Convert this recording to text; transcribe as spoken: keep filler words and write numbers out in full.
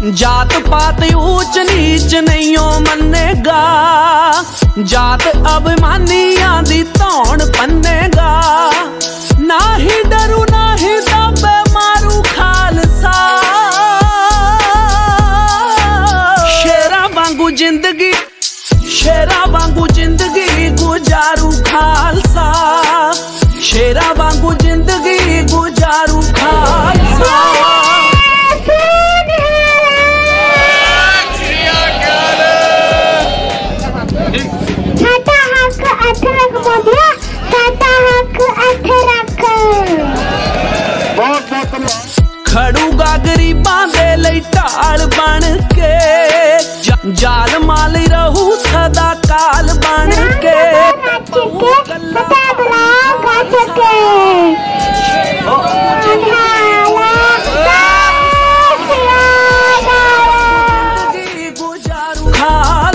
जात पात ऊंच नीच नहीं मनेगा, जात अभिमानियां दी तौण पन्नेगा। ना ही डरू ना ही दबे मारू खालसा, शेरा वांगू जिंदगी शेरा वांगू जिंदगी गुजारू खालसा, शेरा वांगू जिंदगी गुजारू खालसा। खड़ूगा गरीबां दे लई ढाल बन के, जाल माल रहू सदा काल बन के। गुजारू खाल